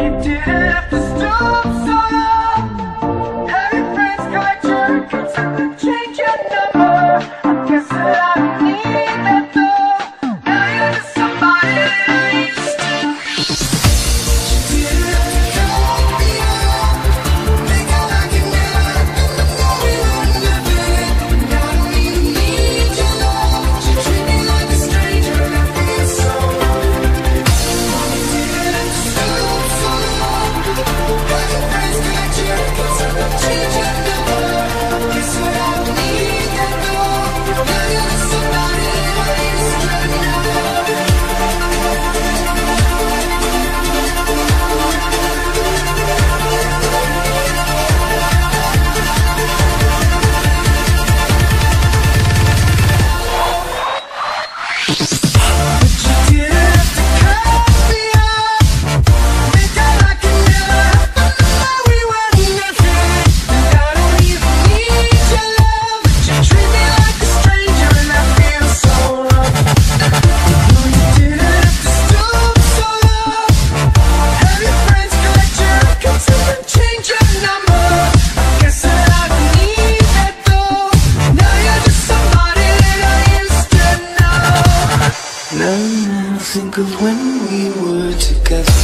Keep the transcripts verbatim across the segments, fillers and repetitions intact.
Now think of when we were together,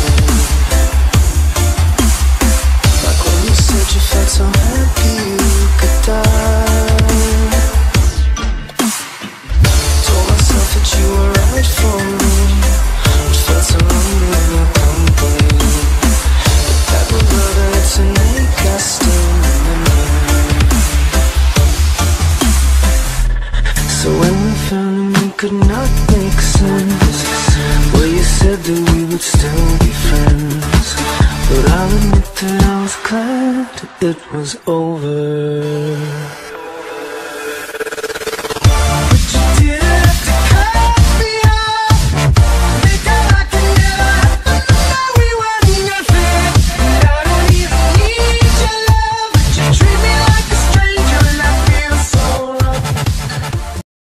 like when you said you felt so happy you could die. Told myself that you were right for me, but felt so wrong with your company. The type of love that's a make us still in the night. So when we found we could not make sense, well, you said that we would still be friends, but I'll admit that I was glad it was over.